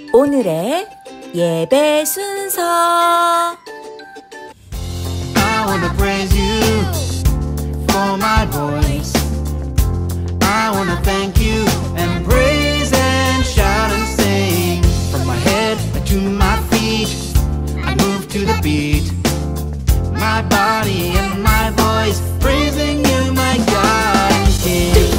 오늘의 예배 순서. I wanna praise you for my voice. I wanna thank you and praise and shout and sing. From my head to my feet, I move to the beat. My body and my voice, praising you, my God and King.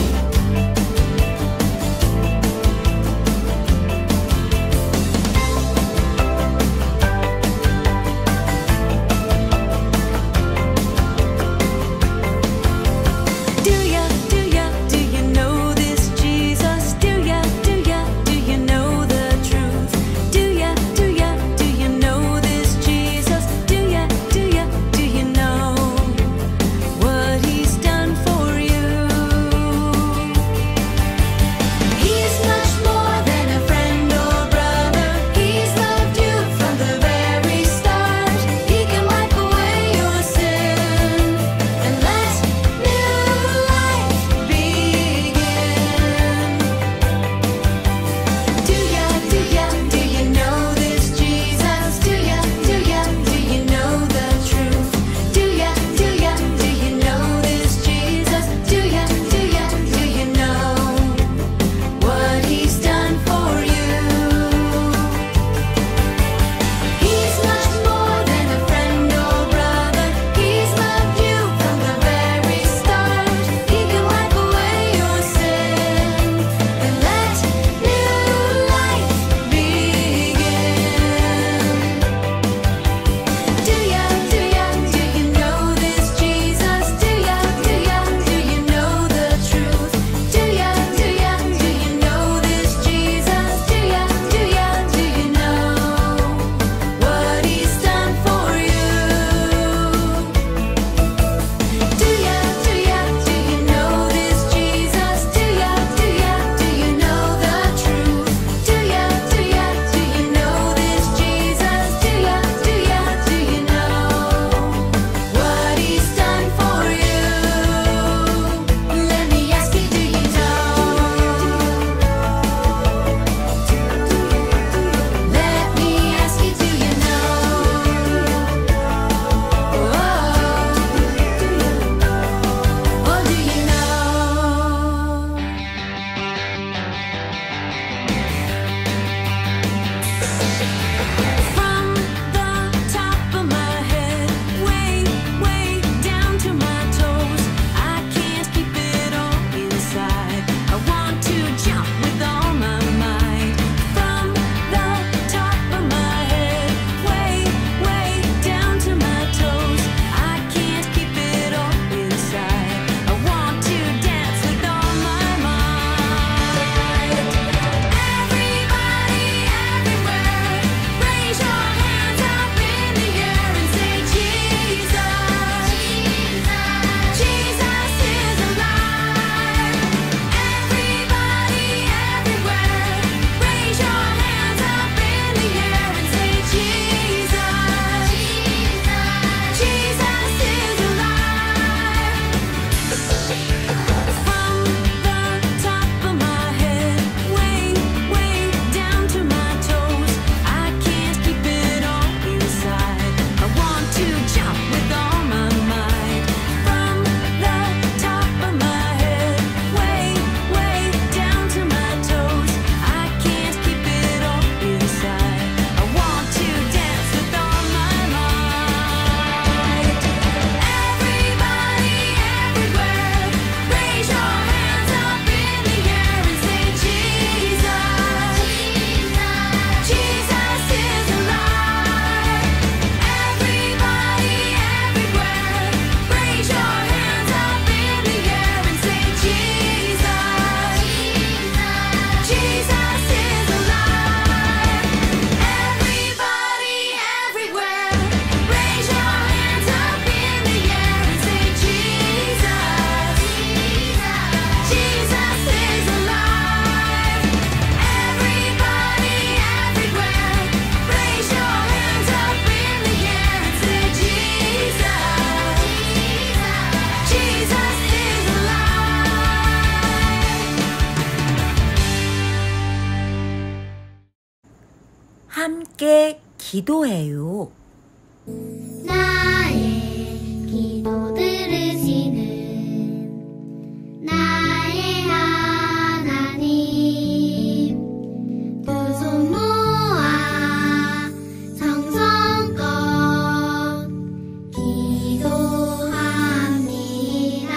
함께 기도해요. 나의 기도 들으시는 나의 하나님, 두 손 모아 정성껏 기도합니다.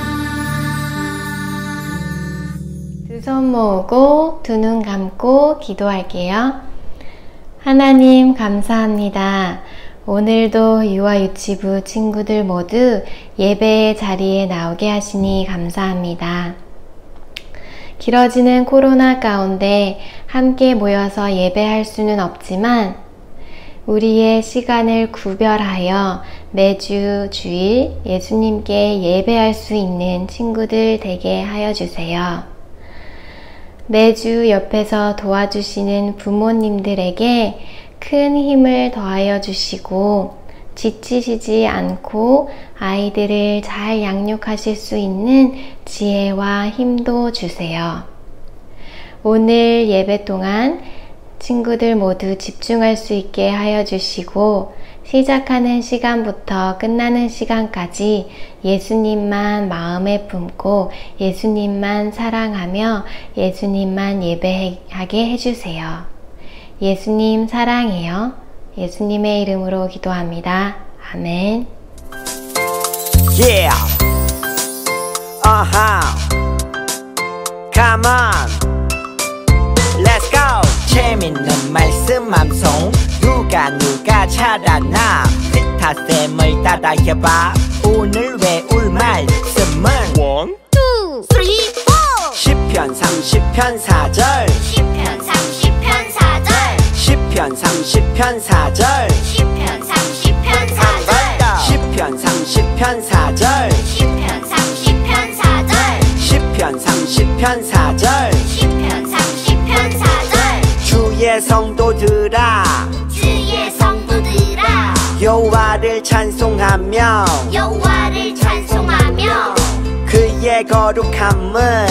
두 손 모으고 두 눈 감고 기도할게요. 하나님 감사합니다. 오늘도 유아 유치부 친구들 모두 예배의 자리에 나오게 하시니 감사합니다. 길어지는 코로나 가운데 함께 모여서 예배할 수는 없지만 우리의 시간을 구별하여 매주 주일 예수님께 예배할 수 있는 친구들 되게 하여 주세요. 매주 옆에서 도와주시는 부모님들에게 큰 힘을 더하여 주시고 지치시지 않고 아이들을 잘 양육하실 수 있는 지혜와 힘도 주세요. 오늘 예배 동안 친구들 모두 집중할 수 있게 하여 주시고 시작하는 시간부터 끝나는 시간까지 예수님만 마음에 품고 예수님만 사랑하며 예수님만 예배하게 해주세요. 예수님 사랑해요. 예수님의 이름으로 기도합니다. 아멘. Yeah. Come on. Let's go. 재밌는 말씀 암송 누가 찾아나 피타쌤을 따라 해봐. 오늘 외울 말씀은 1, 2, 3, 4 시편 30편 4절 시편 30편 4절 시편 30편 4절 시편 30편 4절 시편 30편 4절 시편 30편 4절 시편 30편 4절 시편 30편 4절 주의 성도들아 주의 성도들아 여호와를 찬송하며 여호와를 찬송하며 그의 거룩함을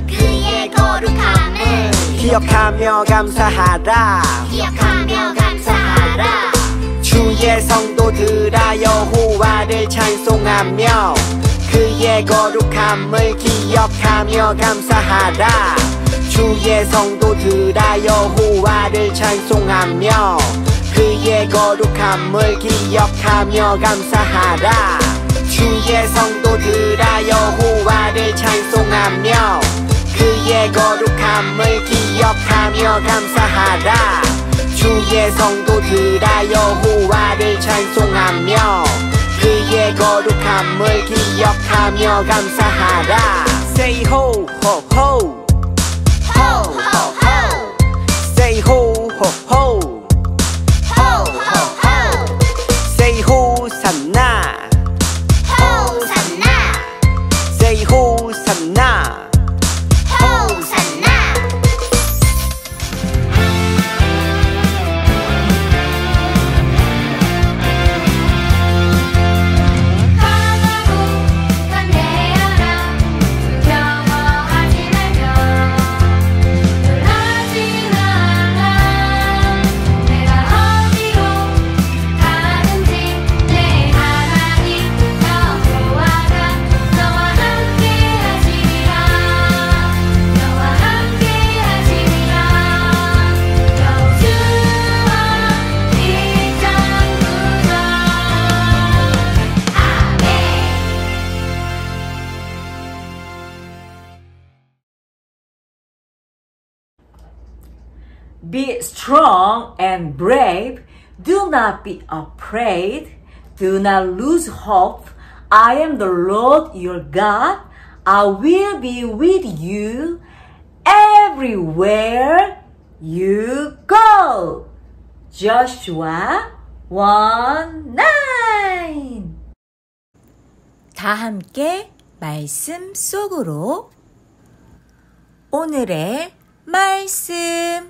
기억하며 감사하라 기억하며 감사하라 주의 성도들아 여호와를 찬송하며 그의 거룩함을 기억하며 감사하라 주의 성도들아 여호와를 찬송하며 그의 거룩함을 기억하며 감사하라 주의 성도들아 여호와를 찬송하며 그의 거룩함을 기억하며 감사하라 주의 성도들아 여호와를 찬송하며 그의 거룩함을 기억하며 감사하라 Say ho ho ho ho ho ho Say ho ho ho ho ho ho Say 호산나 호산나 Say 호산나 호산나 강하고 간대하라 두려워하지 말며 놀라지 마라 내가 어디로 가든지 내 하나님 여호와가 너와 함께 하시리라 너와 함께 하시리라 여호수아 1장 9절 아멘. Be strong and brave. Do not be afraid. Do not lose hope. I am the Lord your God. I will be with you everywhere you go. Joshua 1:9. 다 함께 말씀 속으로. 오늘의 말씀.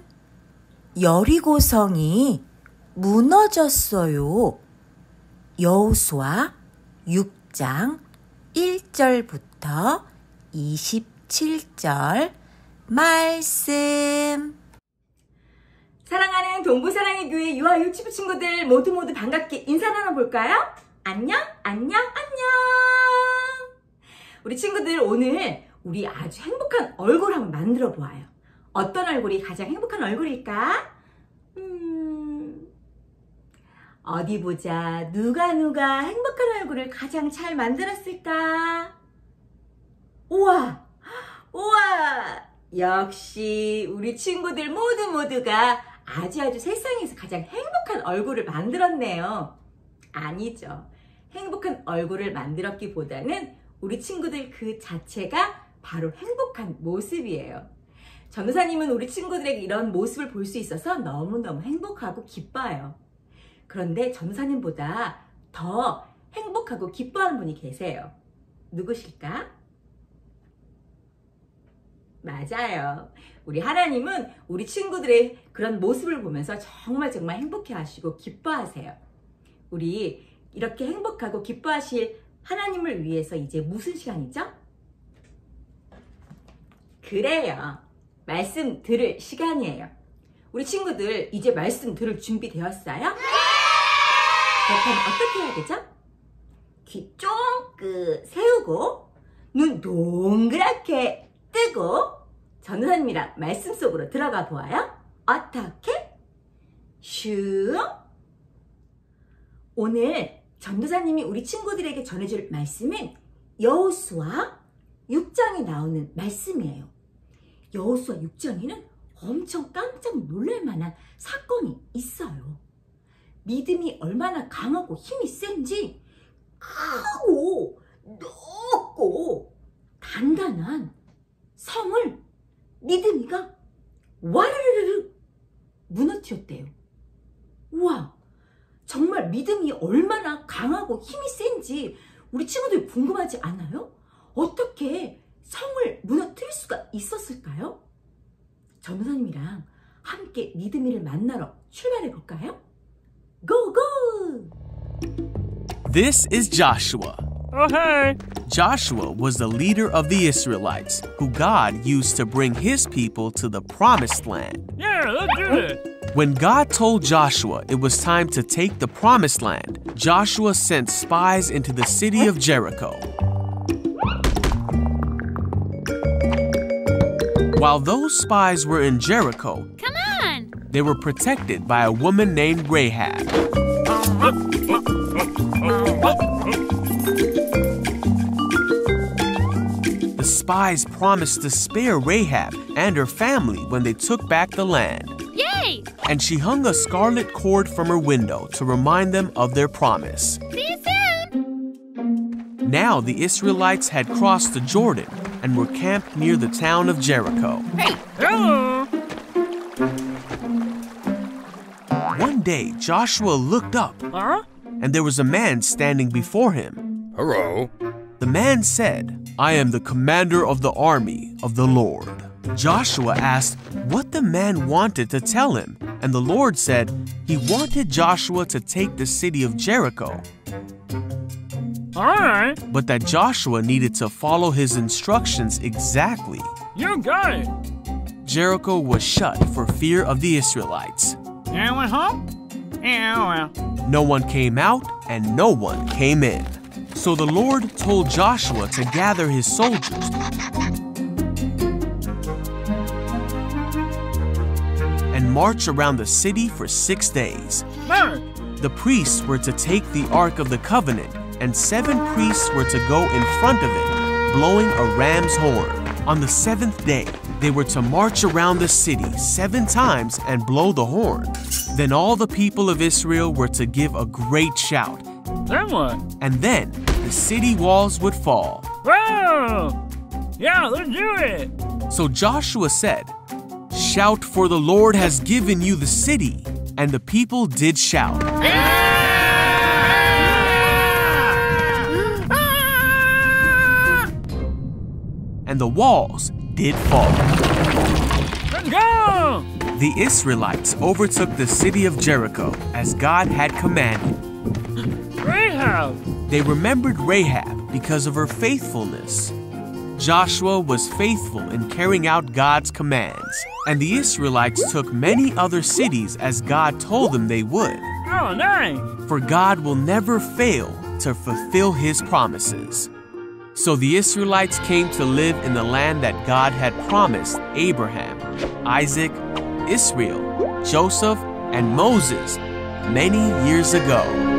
여리고성이 무너졌어요. 여호수아 6장 1절부터 27절 말씀. 사랑하는 동부사랑의 교회 유아 유치부 친구들 모두 반갑게 인사 나눠볼까요? 안녕, 안녕, 안녕. 우리 친구들 오늘 우리 아주 행복한 얼굴 한번 만들어 보아요. 어떤 얼굴이 가장 행복한 얼굴일까? 어디 보자. 누가 행복한 얼굴을 가장 잘 만들었을까? 우와! 역시 우리 친구들 모두가 아주 세상에서 가장 행복한 얼굴을 만들었네요. 아니죠. 행복한 얼굴을 만들었기보다는 우리 친구들 그 자체가 바로 행복한 모습이에요. 전도사님은 우리 친구들에게 이런 모습을 볼 수 있어서 너무너무 행복하고 기뻐요. 그런데 전도사님보다 더 행복하고 기뻐하는 분이 계세요. 누구실까? 맞아요. 우리 하나님은 우리 친구들의 그런 모습을 보면서 정말 행복해 하시고 기뻐하세요. 우리 이렇게 행복하고 기뻐하실 하나님을 위해서 이제 무슨 시간이죠? 그래요. 말씀 들을 시간이에요. 우리 친구들 이제 말씀 들을 준비 되었어요? 그렇다면 어떻게 해야 되죠? 귀 쫑긋 세우고 눈 동그랗게 뜨고 전도사님이랑 말씀 속으로 들어가 보아요. 어떻게? 슈. 오늘 전도사님이 우리 친구들에게 전해줄 말씀은 여호수아 6장에 나오는 말씀이에요. 여호수아 6장에는 엄청 깜짝 놀랄 만한 사건이 있어요. 믿음이 얼마나 강하고 힘이 센지 크고 높고 단단한 성을 믿음이가 와르르르 무너뜨렸대요. 우와, 정말 믿음이 얼마나 강하고 힘이 센지 우리 친구들 궁금하지 않아요? 어떻게 성을 무너뜨릴 수가 있었을까요? 전도사님이랑 함께 믿음이를 만나러 출발해 볼까요? Go, go! This is Joshua. Oh, hey. Joshua was the leader of the Israelites, who God used to bring his people to the promised land. Yeah, let's do it. When God told Joshua it was time to take the promised land, Joshua sent spies into the city of Jericho. While those spies were in Jericho, Come on! they were protected by a woman named Rahab. The spies promised to spare Rahab and her family when they took back the land. Yay! And she hung a scarlet cord from her window to remind them of their promise. See you soon! Now the Israelites had crossed the Jordan and were camped near the town of Jericho. Hello. One day, Joshua looked up, Huh? and there was a man standing before him. Hello. The man said, "I am the commander of the army of the Lord." Joshua asked what the man wanted to tell him, and the Lord said he wanted Joshua to take the city of Jericho, All right. but that Joshua needed to follow his instructions exactly. You got it. Jericho was shut for fear of the Israelites. Anyone home? Yeah, well. No one came out and no one came in. So the Lord told Joshua to gather his soldiers and march around the city for 6 days. Mary. The priests were to take the Ark of the Covenant, and 7 priests were to go in front of it, blowing a ram's horn. On the 7th day, they were to march around the city 7 times and blow the horn. Then all the people of Israel were to give a great shout, Then what? and then the city walls would fall. Whoa! Yeah, let's do it. So Joshua said, "Shout, for the Lord has given you the city." And the people did shout. And the walls did fall. Let's go! The Israelites overtook the city of Jericho as God had commanded. Rahab. They remembered Rahab because of her faithfulness. Joshua was faithful in carrying out God's commands, and the Israelites took many other cities as God told them they would. Oh, nice. For God will never fail to fulfill His promises. So the Israelites came to live in the land that God had promised Abraham, Isaac, Israel, Joseph, and Moses many years ago.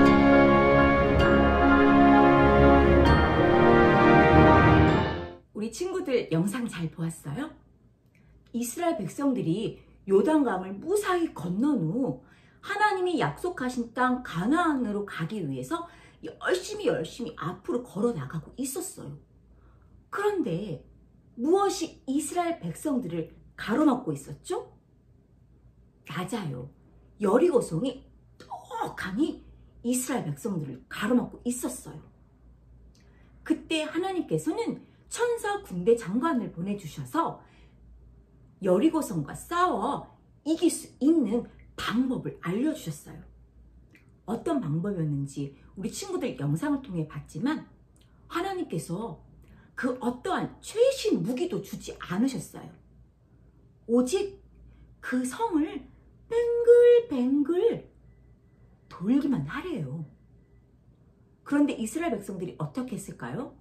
우리 친구들 영상 잘 보았어요? 이스라엘 백성들이 요단강을 무사히 건넌 후 하나님이 약속하신 땅 가나안으로 가기 위해서 열심히 앞으로 걸어 나가고 있었어요. 그런데 무엇이 이스라엘 백성들을 가로막고 있었죠? 맞아요. 여리고성이 떡하니 이스라엘 백성들을 가로막고 있었어요. 그때 하나님께서는 천사 군대 장관을 보내주셔서 여리고성과 싸워 이길 수 있는 방법을 알려주셨어요. 어떤 방법이었는지 우리 친구들 영상을 통해 봤지만 하나님께서 그 어떠한 최신 무기도 주지 않으셨어요. 오직 그 성을 뱅글뱅글 돌기만 하래요. 그런데 이스라엘 백성들이 어떻게 했을까요?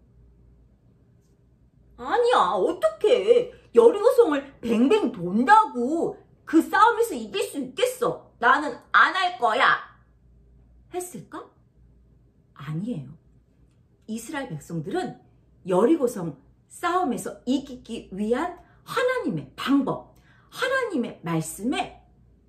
아니야, 어떡해. 여리고성을 뱅뱅 돈다고 그 싸움에서 이길 수 있겠어. 나는 안 할 거야. 했을까? 아니에요. 이스라엘 백성들은 여리고성 싸움에서 이기기 위한 하나님의 방법, 하나님의 말씀에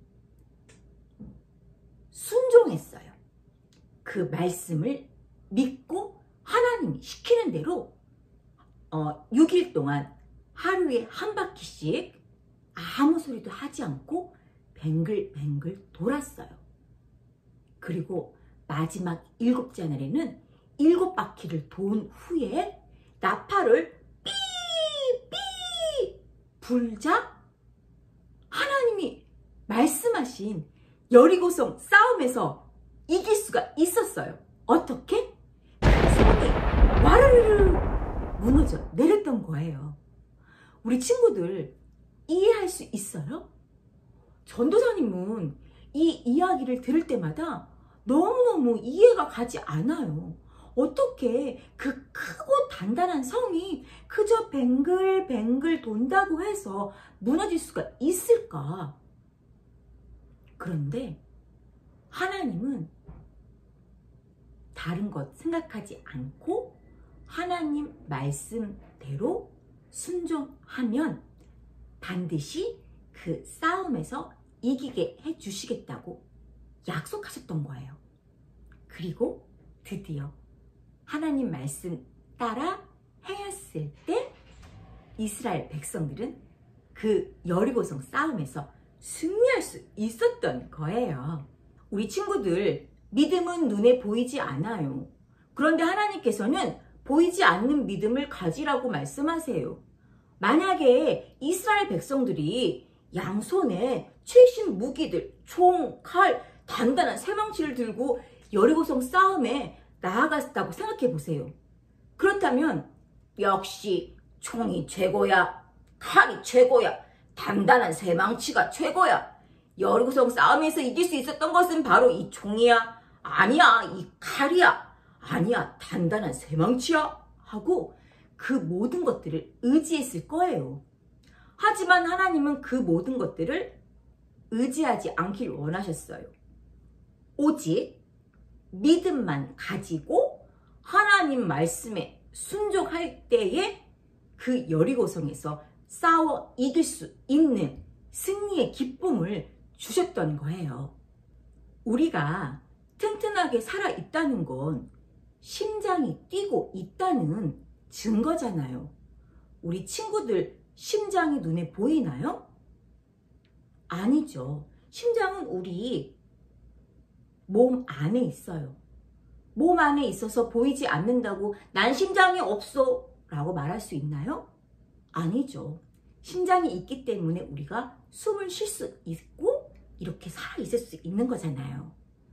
순종했어요. 그 말씀을 믿고 하나님이 시키는 대로 6일 동안 하루에 한 바퀴씩 아무 소리도 하지 않고 뱅글뱅글 돌았어요. 그리고 마지막 7째 날에는 7바퀴를 돈 후에 나팔을 삐삐 불자 하나님이 말씀하신 여리고성 싸움에서 이길 수가 있었어요. 어떻게? 성이 와르르르 무너져 내렸던 거예요. 우리 친구들 이해할 수 있어요? 전도사님은 이 이야기를 들을 때마다 너무너무 이해가 가지 않아요. 어떻게 그 크고 단단한 성이 그저 뱅글뱅글 돈다고 해서 무너질 수가 있을까? 그런데 하나님은 다른 것 생각하지 않고 하나님 말씀대로 순종하면 반드시 그 싸움에서 이기게 해주시겠다고 약속하셨던 거예요. 그리고 드디어 하나님 말씀 따라 행했을 때 이스라엘 백성들은 그 여리고성 싸움에서 승리할 수 있었던 거예요. 우리 친구들, 믿음은 눈에 보이지 않아요. 그런데 하나님께서는 보이지 않는 믿음을 가지라고 말씀하세요. 만약에 이스라엘 백성들이 양손에 최신 무기들, 총, 칼, 단단한 쇠망치를 들고 여리고성 싸움에 나아갔다고 생각해 보세요. 그렇다면 역시 총이 최고야, 칼이 최고야, 단단한 쇠망치가 최고야. 여리고성 싸움에서 이길 수 있었던 것은 바로 이 총이야. 아니야, 이 칼이야. 아니야, 단단한 쇠망치야. 하고 그 모든 것들을 의지했을 거예요. 하지만 하나님은 그 모든 것들을 의지하지 않길 원하셨어요. 오직 믿음만 가지고 하나님 말씀에 순종할 때에 그 여리고성에서 싸워 이길 수 있는 승리의 기쁨을 주셨던 거예요. 우리가 튼튼하게 살아있다는 건 심장이 뛰고 있다는 증거잖아요. 우리 친구들 심장이 눈에 보이나요? 아니죠. 심장은 우리 몸 안에 있어요. 몸 안에 있어서 보이지 않는다고 난 심장이 없어 라고 말할 수 있나요? 아니죠. 심장이 있기 때문에 우리가 숨을 쉴 수 있고 이렇게 살아있을 수 있는 거잖아요.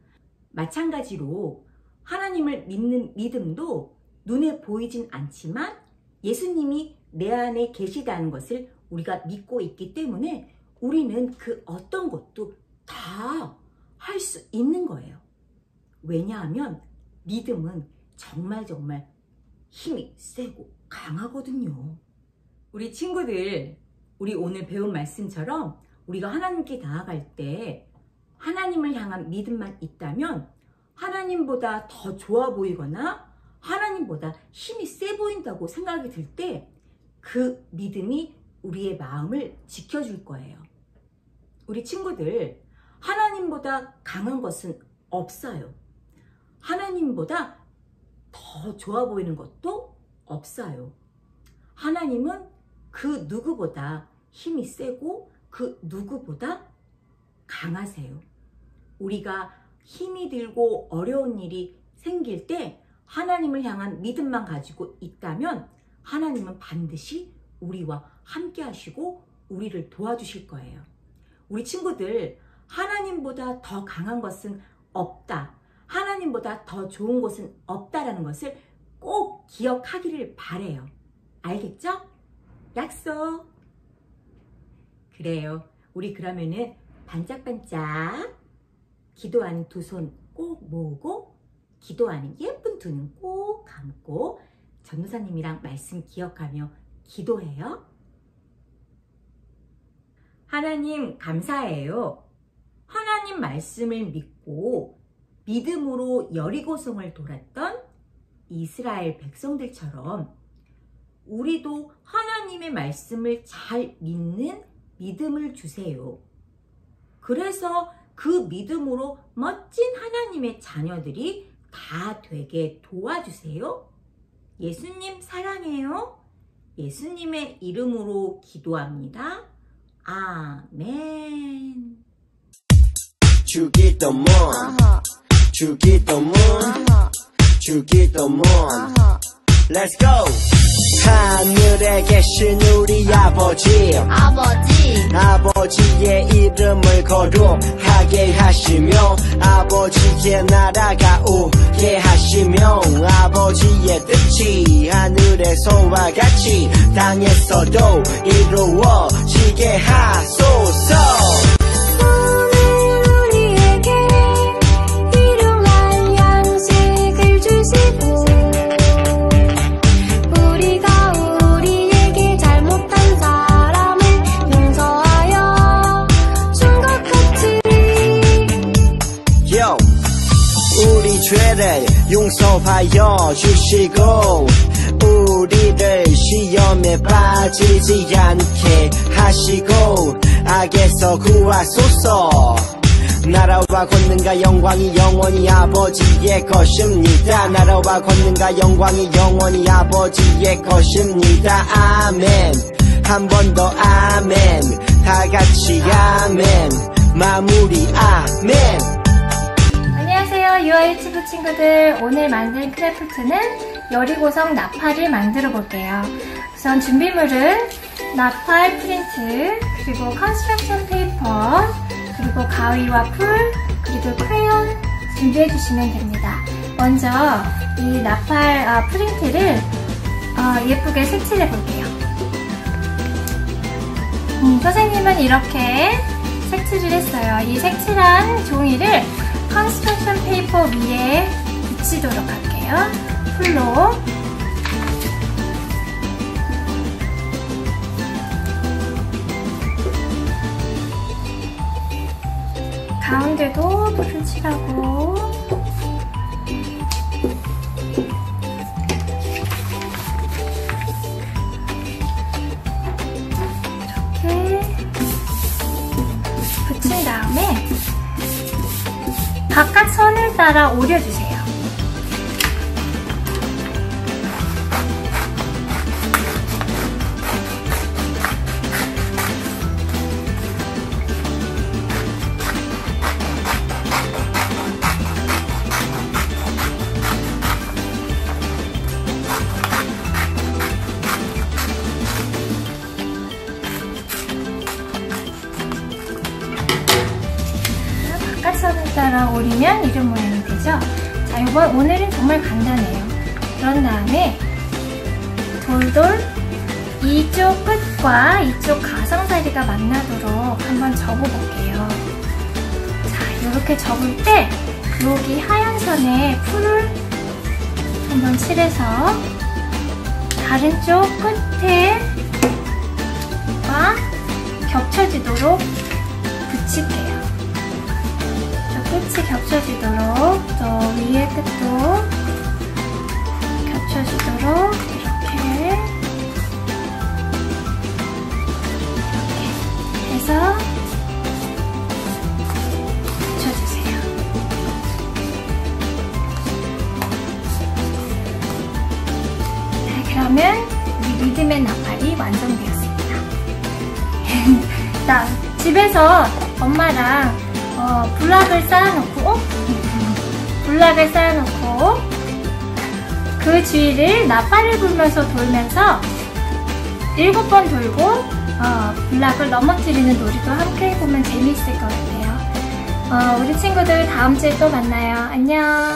마찬가지로 하나님을 믿는 믿음도 눈에 보이진 않지만 예수님이 내 안에 계시다는 것을 우리가 믿고 있기 때문에 우리는 그 어떤 것도 다 할 수 있는 거예요. 왜냐하면 믿음은 정말 힘이 세고 강하거든요. 우리 친구들, 우리 오늘 배운 말씀처럼 우리가 하나님께 나아갈 때 하나님을 향한 믿음만 있다면 하나님보다 더 좋아 보이거나 하나님보다 힘이 세 보인다고 생각이 들 때 그 믿음이 우리의 마음을 지켜줄 거예요. 우리 친구들, 하나님보다 강한 것은 없어요. 하나님보다 더 좋아 보이는 것도 없어요. 하나님은 그 누구보다 힘이 세고 그 누구보다 강하세요. 우리가 힘이 들고 어려운 일이 생길 때 하나님을 향한 믿음만 가지고 있다면 하나님은 반드시 우리와 함께 하시고 우리를 도와주실 거예요. 우리 친구들, 하나님보다 더 강한 것은 없다. 하나님보다 더 좋은 것은 없다라는 것을 꼭 기억하기를 바래요. 알겠죠? 약속! 그래요. 우리 그러면은 반짝반짝 기도하는 두 손 꼭 모으고 기도하는 예쁜 두 눈 꼭 감고 전도사님이랑 말씀 기억하며 기도해요. 하나님 감사해요. 하나님 말씀을 믿고 믿음으로 여리고성을 돌았던 이스라엘 백성들처럼 우리도 하나님의 말씀을 잘 믿는 믿음을 주세요. 그래서 그 믿음으로 멋진 하나님의 자녀들이 다 되게 도와주세요. 예수님 사랑해요. 예수님의 이름으로 기도합니다. 아멘. 주기도문 주기도문 주기도문 Let's go. 하늘에 계신 우리 아버지의 이름을 거룩하게 하시며 아버지의 나라가 오게 하시며 아버지의 뜻이 하늘에서와 같이 땅에서도 이루어지게 하소서. 죄를 용서하여 주시고 우리를 시험에 빠지지 않게 하시고 악에서 구하소서. 나라와 권능과 영광이 영원히 아버지의 것입니다. 나라와 권능과 영광이 영원히 아버지의 것입니다. 아멘. 한 번 더 아멘. 다 같이 아멘. 마무리 아멘. 안녕하세요, 유아 유튜브 친구들. 오늘 만든 크래프트는 여리고성 나팔을 만들어 볼게요. 우선 준비물은 나팔 프린트, 그리고 컨스트럭션 페이퍼, 그리고 가위와 풀, 그리고 크레용 준비해 주시면 됩니다. 먼저 이 나팔 프린트를 예쁘게 색칠해 볼게요. 선생님은 이렇게 색칠을 했어요. 이 색칠한 종이를 컨스트럭션 페이퍼 위에 붙이도록 할게요. 풀로. 가운데도 불을 칠하고 이렇게 붙인 다음에 바깥 선을 따라 오려주세요. 바깥선을 따라 오리면 이런 모양이 되죠? 자, 오늘은 정말 간단해요. 그런 다음에 돌돌 이쪽 끝과 이쪽 가상자리가 만나도록 한번 접어볼게요. 자, 이렇게 접을 때 여기 하얀 선에 풀을 한번 칠해서 다른 쪽 끝에 겹쳐지도록 붙일게요. 저 끝이 겹쳐지도록 또 위에 끝도 겹쳐지도록 이렇게 해서 붙여주세요. 자, 그러면 우리 믿음의 나팔이 완성되었습니다. 자, 집에서 엄마랑 불락을 쌓아놓고 불락을 쌓아놓고 그 주위를 나팔을 불면서 돌면서 7번 돌고 불락을 넘어뜨리는 놀이도 함께 해보면 재미있을 것 같아요. 우리 친구들 다음 주에 또 만나요. 안녕.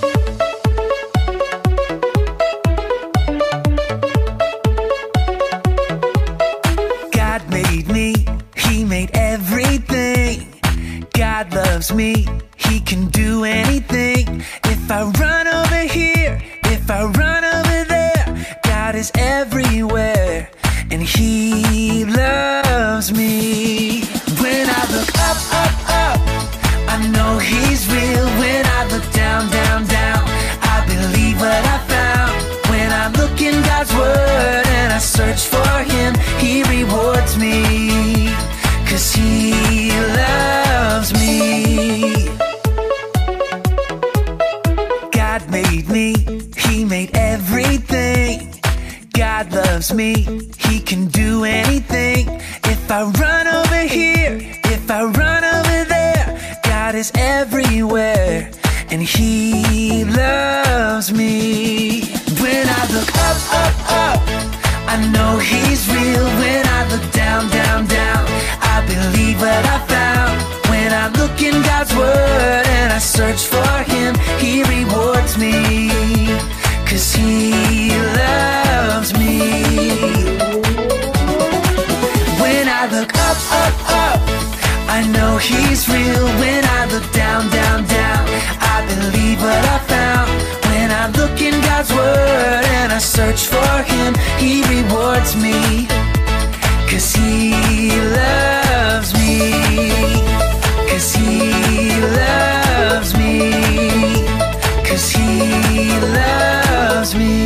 God made me, He made everything. God loves me, He can do anything. If I run over here, if I run over there, God is everywhere, and He loves me. When I look up, up, up, I know He's real. When I look down, down, down, I believe what I found. When I look in God's Word and I search for Him, He rewards me, 'cause He loves me. God made me, He made everything. God loves me, He can do anything. If I run over here, if I run over there, God is everywhere, and He loves me. When I look up, up, up, I know He's real. When I look down, down, down, I believe what I found. When I look in God's Word and I search for Him, He rewards me, 'cause He loves me. When I look up, up, up, I know He's real. When I look down, down, down, I believe what I found. When I look in God's Word and I search for Him, He rewards me, 'cause He loves me, 'cause He loves me, 'cause He loves me.